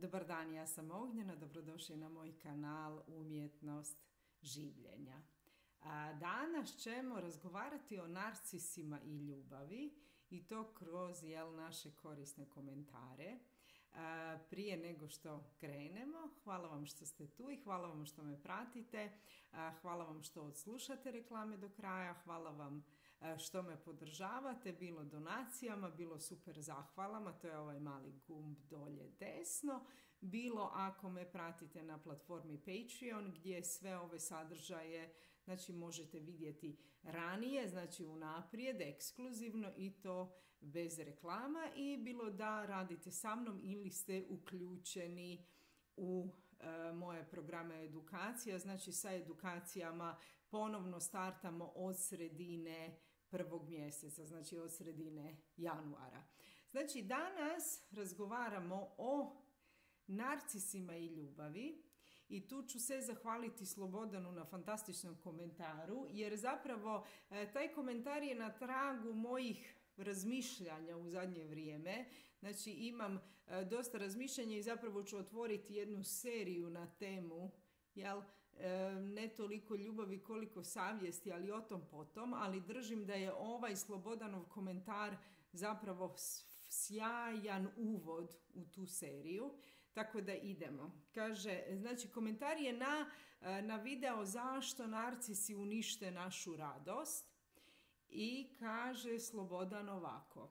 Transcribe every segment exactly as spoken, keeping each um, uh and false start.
Dobar dan, ja sam Ognjena, dobrodošli na moj kanal Umjetnost življenja. Danas ćemo razgovarati o narcisima i ljubavi i to kroz jel, naše korisne komentare. Prije nego što krenemo, hvala vam što ste tu i hvala vam što me pratite, hvala vam što odslušate reklame do kraja, hvala vam što me podržavate, bilo donacijama, bilo super zahvalama, to je ovaj mali gumb dolje desno, bilo ako me pratite na platformi Patreon gdje sve ove sadržaje znači možete vidjeti ranije, znači unaprijed, ekskluzivno i to bez reklama, i bilo da radite sa mnom ili ste uključeni u e, moje programe edukacija. Znači sa edukacijama ponovno startamo od sredine prvog mjeseca, znači od sredine januara. Znači danas razgovaramo o narcisima i ljubavi. I tu ću se zahvaliti Slobodanu na fantastičnom komentaru, jer zapravo e, taj komentar je na tragu mojih razmišljanja u zadnje vrijeme. Znači imam e, dosta razmišljanja i zapravo ću otvoriti jednu seriju na temu, jel, e, ne toliko ljubavi koliko savjesti, ali o tom potom, ali držim da je ovaj Slobodanov komentar zapravo sjajan uvod u tu seriju, tako da idemo. Kaže, znači komentar je na, na video zašto narcisi unište našu radost i kaže Slobodan ovako.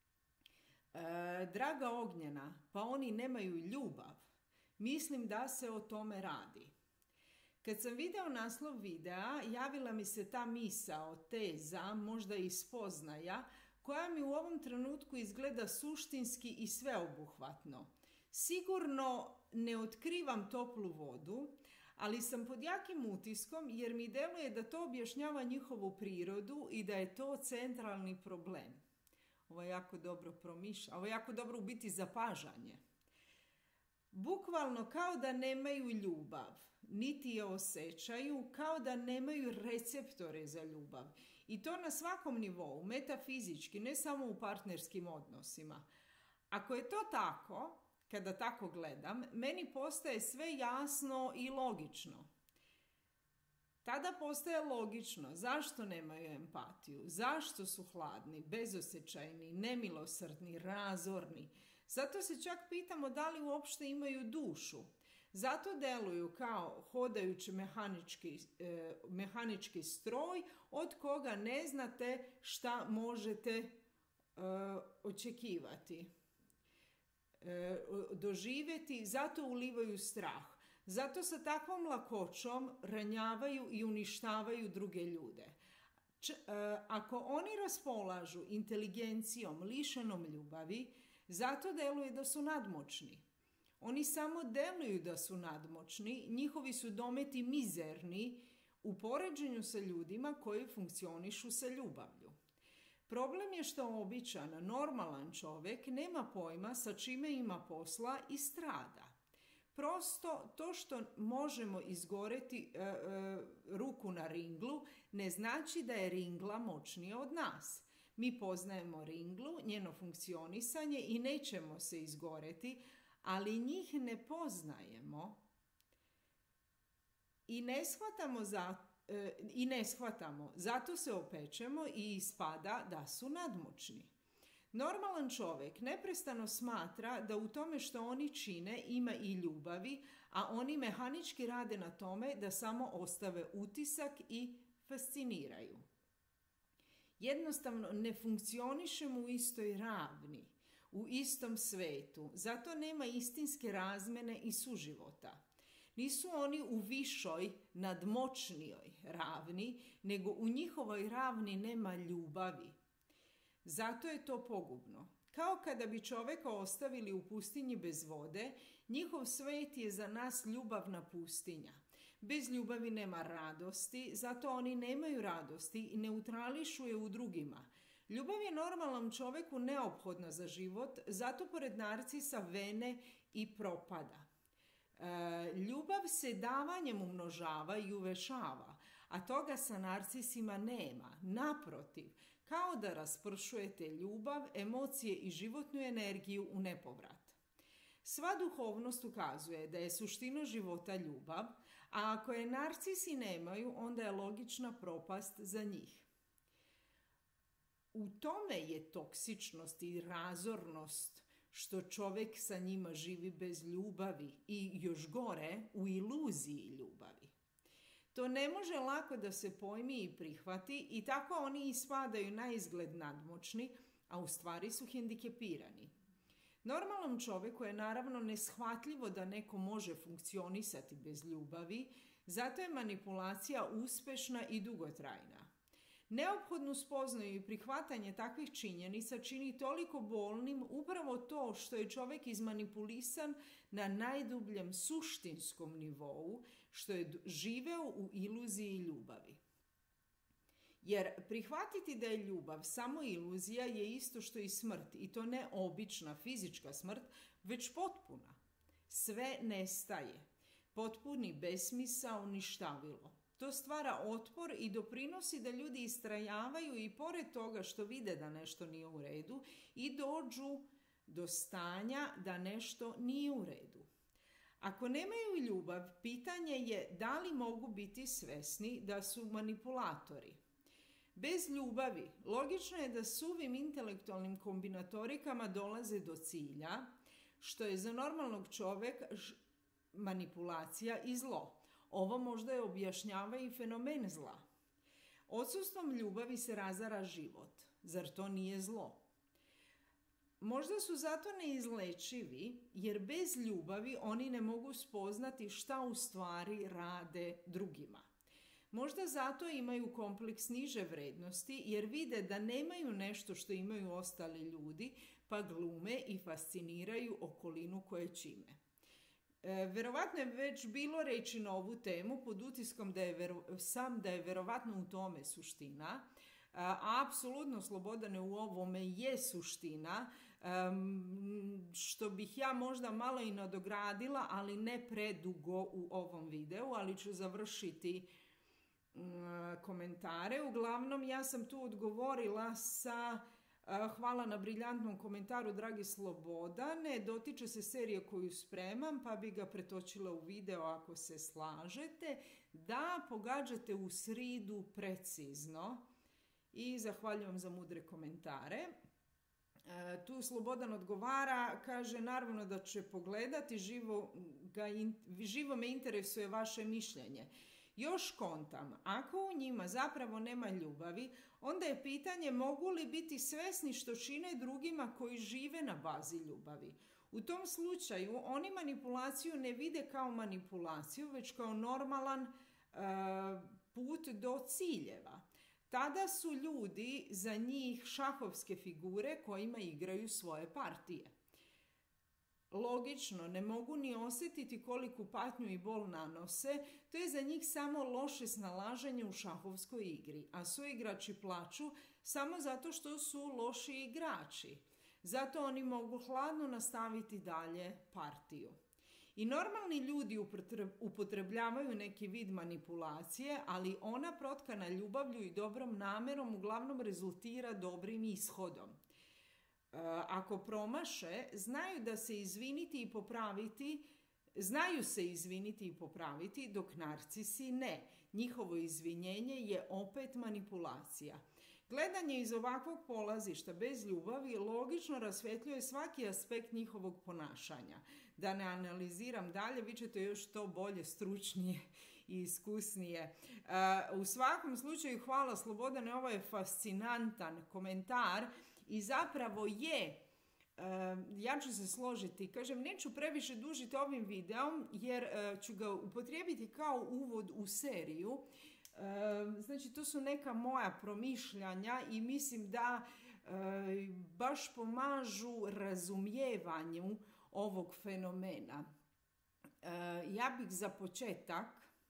E, Draga Ognjena, pa oni nemaju ljubav. Mislim da se o tome radi. Kad sam video naslov videa, javila mi se ta misao, teza, možda i spoznaja, koja mi u ovom trenutku izgleda suštinski i sveobuhvatno. Sigurno ne otkrivam toplu vodu, ali sam pod jakim utiskom jer mi deluje da to objašnjava njihovu prirodu i da je to centralni problem. Ovo je jako dobro promišljanje, ovo je jako dobro u biti zapažanje. Bukvalno kao da nemaju ljubav, niti je osjećaju, kao da nemaju receptore za ljubav. I to na svakom nivou, metafizički, ne samo u partnerskim odnosima. Ako je to tako, kada tako gledam, meni postaje sve jasno i logično. Tada postaje logično zašto nemaju empatiju, zašto su hladni, bezosjećajni, nemilosrdni, razorni. Zato se čak pitamo da li uopšte imaju dušu. Zato deluju kao hodajući mehanički, e, mehanički stroj od koga ne znate šta možete e, očekivati, e, doživjeti, zato ulivaju strah. Zato sa takvom lakoćom ranjavaju i uništavaju druge ljude. Č, e, ako oni raspolažu inteligencijom lišenom ljubavi, zato deluje da su nadmoćni. Oni samo deluju da su nadmoćni, njihovi su dometi mizerni u poređenju sa ljudima koji funkcionišu sa ljubavlju. Problem je što običan, normalan čovjek nema pojma sa čime ima posla i strada. Prosto to što možemo izgoreti e, e, ruku na ringlu ne znači da je ringla moćnija od nas. Mi poznajemo ringlu, njeno funkcionisanje i nećemo se izgoreti, ali njih ne poznajemo i ne shvatamo, za, e, i ne shvatamo. Zato se opečemo i ispada da su nadmoćni. Normalan čovjek neprestano smatra da u tome što oni čine ima i ljubavi, a oni mehanički rade na tome da samo ostave utisak i fasciniraju. Jednostavno ne funkcionišemo u istoj ravni, u istom svetu, zato nema istinske razmene i suživota. Nisu oni u višoj, nadmoćnijoj ravni, nego u njihovoj ravni nema ljubavi. Zato je to pogubno. Kao kada bi čovjeka ostavili u pustinji bez vode, njihov svet je za nas ljubavna pustinja. Bez ljubavi nema radosti, zato oni nemaju radosti i neutrališu je u drugima. Ljubav je normalnom čovjeku neophodna za život, zato pored narcisa vene i propada. E, ljubav se davanjem umnožava i uvešava, a toga sa narcisima nema. Naprotiv, kao da raspršujete ljubav, emocije i životnu energiju u nepovrat. Sva duhovnost ukazuje da je suština života ljubav, a ako je narcisi nemaju, onda je logična propast za njih. U tome je toksičnost i razornost što čovjek sa njima živi bez ljubavi i još gore u iluziji ljubavi. To ne može lako da se pojmi i prihvati i tako oni ispadaju na izgled nadmoćni, a u stvari su hendikepirani. Normalnom čovjeku je naravno neshvatljivo da neko može funkcionisati bez ljubavi, zato je manipulacija uspešna i dugotrajna. Neophodnu spoznaju i prihvatanje takvih činjenica čini toliko bolnim upravo to što je čovjek izmanipulisan na najdubljem suštinskom nivou, što je živeo u iluziji ljubavi. Jer prihvatiti da je ljubav samo iluzija je isto što i smrt, i to ne obična fizička smrt, već potpuna. Sve nestaje. Potpuni besmisao, ništavilo. To stvara otpor i doprinosi da ljudi istrajavaju i pored toga što vide da nešto nije u redu i dođu do stanja da nešto nije u redu. Ako nemaju ljubav, pitanje je da li mogu biti svesni da su manipulatori. Bez ljubavi, logično je da suvim intelektualnim kombinatorikama dolaze do cilja, što je za normalnog čovjeka manipulacija i zlo. Ovo možda je objašnjava i fenomen zla. Odsustvom ljubavi se razara život. Zar to nije zlo? Možda su zato neizlečivi, jer bez ljubavi oni ne mogu spoznati šta u stvari rade drugima. Možda zato imaju kompleks niže vrednosti, jer vide da nemaju nešto što imaju ostali ljudi, pa glume i fasciniraju okolinu koje čime. E, verovatno je već bilo reći na ovu temu pod utiskom da je vero, sam da je verovatno u tome suština. A, apsolutno Slobodane u ovome je suština, um, što bih ja možda malo i nadogradila, ali ne predugo u ovom videu, ali ću završiti um, komentare. Uglavnom ja sam tu odgovorila sa hvala na briljantnom komentaru, dragi Slobodane. Dotiče se serije koju spremam, pa bi ga pretočila u video ako se slažete. Da, pogađate u sridu precizno i zahvaljujem za mudre komentare. E, tu Slobodan odgovara, kaže naravno da će pogledati, živo, ga in, živo me interesuje vaše mišljenje. Još kontam, ako u njima zapravo nema ljubavi, onda je pitanje mogu li biti svesni što čine drugima koji žive na bazi ljubavi. U tom slučaju oni manipulaciju ne vide kao manipulaciju, već kao normalan e, put do ciljeva. Tada su ljudi za njih šahovske figure kojima igraju svoje partije. Logično, ne mogu ni osjetiti koliku patnju i bol nanose, to je za njih samo loše snalaženje u šahovskoj igri, a suigrači plaču samo zato što su loši igrači. Zato oni mogu hladno nastaviti dalje partiju. I normalni ljudi upotrebljavaju neki vid manipulacije, ali ona protkana ljubavlju i dobrom namerom uglavnom rezultira dobrim ishodom. Ako promaše, znaju da se izviniti i popraviti, znaju se izviniti i popraviti, dok narcisi ne. Njihovo izvinjenje je opet manipulacija. Gledanje iz ovakvog polazišta bez ljubavi logično rasvjetljuje svaki aspekt njihovog ponašanja. Da ne analiziram dalje, vi ćete još to bolje, stručnije i iskusnije. U svakom slučaju hvala Slobodane, ovo je fascinantan komentar. I zapravo je, ja ću se složiti, kažem, neću previše dužiti ovim videom jer ću ga upotrijebiti kao uvod u seriju. Znači, to su neka moja promišljanja i mislim da baš pomažu razumijevanju ovog fenomena. Ja bih za početak,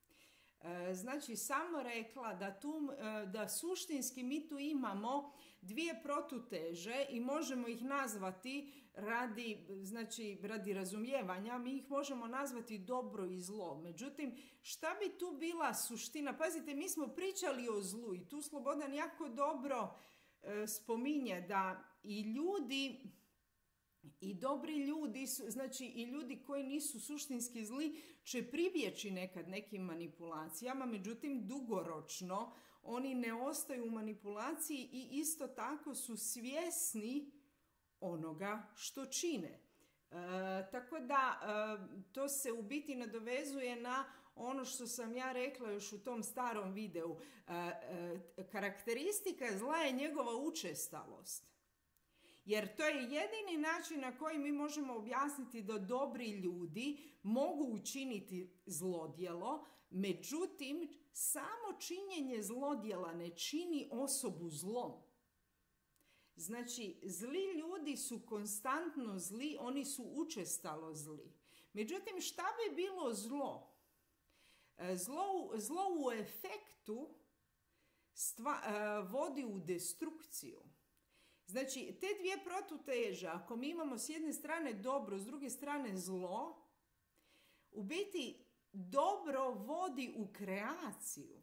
znači, samo rekla da, tu, da suštinski mi tu imamo dvije protuteže i možemo ih nazvati radi, znači, radi razumijevanja, mi ih možemo nazvati dobro i zlo. Međutim, šta bi tu bila suština? Pazite, mi smo pričali o zlu i tu Slobodan jako dobro e, spominje da i ljudi I dobri ljudi, su, znači i ljudi koji nisu suštinski zli, će pribjeći nekad nekim manipulacijama, međutim dugoročno oni ne ostaju u manipulaciji i isto tako su svjesni onoga što čine. E, tako da e, to se u biti nadovezuje na ono što sam ja rekla još u tom starom videu. E, e, karakteristika zla je njegova učestalost. Jer to je jedini način na koji mi možemo objasniti da dobri ljudi mogu učiniti zlodjelo, međutim, samo činjenje zlodjela ne čini osobu zlom. Znači, zli ljudi su konstantno zli, oni su učestalo zli. Međutim, šta bi bilo zlo? Zlo, zlo u efektu stva, vodi u destrukciju. Znači, te dvije protuteže, ako mi imamo s jedne strane dobro, s druge strane zlo, u biti dobro vodi u kreaciju,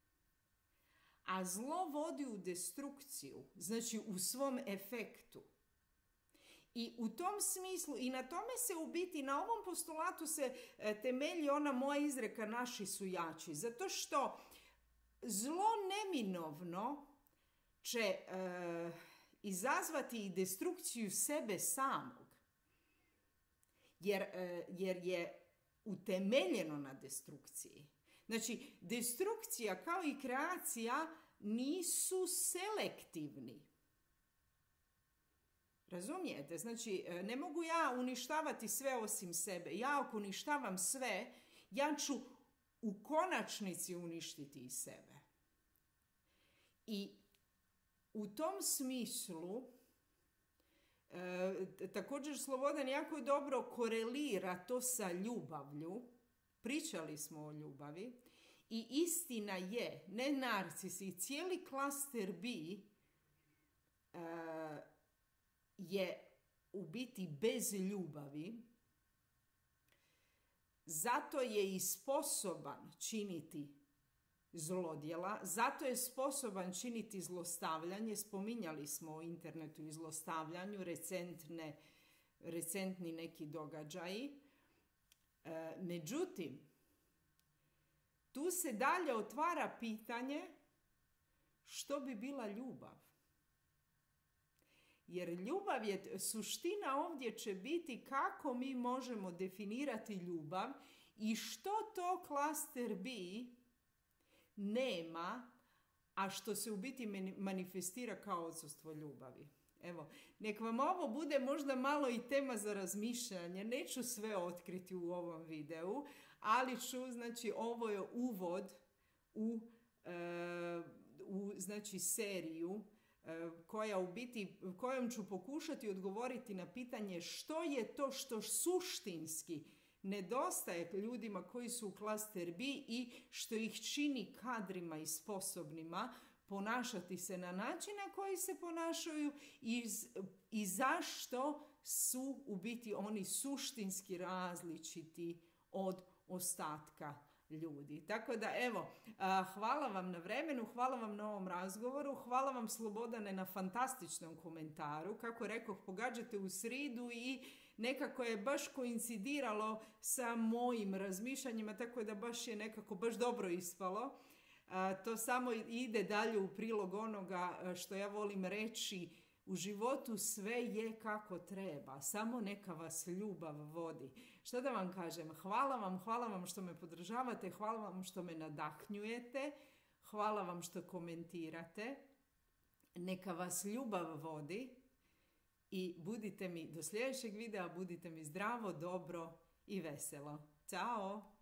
a zlo vodi u destrukciju, znači u svom efektu. I u tom smislu, i na tome se u biti, na ovom postulatu se temelji ona moja izreka naši su jači, zato što zlo neminovno će e, izazvati i destrukciju sebe samog, jer, e, jer je utemeljeno na destrukciji. Znači, destrukcija kao i kreacija nisu selektivni. Razumijete? Znači, ne mogu ja uništavati sve osim sebe. Ja ako uništavam sve, ja ću u konačnici uništiti i sebe. I u tom smislu, e, također Slobodan jako dobro korelira to sa ljubavlju. Pričali smo o ljubavi i istina je, ne narcisi, cijeli klaster B e, je u biti bez ljubavi, zato je i sposoban činiti zlodjela, zato je sposoban činiti zlostavljanje. Spominjali smo o internetu i zlostavljanju, recentne, recentni neki događaji. E, međutim, tu se dalje otvara pitanje što bi bila ljubav. Jer ljubav je, suština ovdje će biti kako mi možemo definirati ljubav i što to klaster B nema, a što se u biti manifestira kao odsustvo ljubavi. Evo, nek vam ovo bude možda malo i tema za razmišljanje. Neću sve otkriti u ovom videu, ali ću, znači, ovo je uvod u, e, u znači, seriju e, koja u biti, kojom ću pokušati odgovoriti na pitanje što je to što suštinski nedostaje ljudima koji su u klaster B i što ih čini kadrima i sposobnima ponašati se na način na koji se ponašaju i, i zašto su u biti oni suštinski različiti od ostatka ljudi. Tako da evo, hvala vam na vremenu, hvala vam na ovom razgovoru, hvala vam Slobodane na fantastičnom komentaru. Kako rekoh, pogađate u sridu i nekako je baš koincidiralo sa mojim razmišljanjima, tako da baš je nekako baš dobro ispalo. A, to samo ide dalje u prilog onoga što ja volim reći, u životu sve je kako treba, samo neka vas ljubav vodi. Što da vam kažem, hvala vam, hvala vam što me podržavate, hvala vam što me nadahnjujete, hvala vam što komentirate, neka vas ljubav vodi i budite mi, do sljedećeg videa, budite mi zdravo, dobro i veselo. Ćao!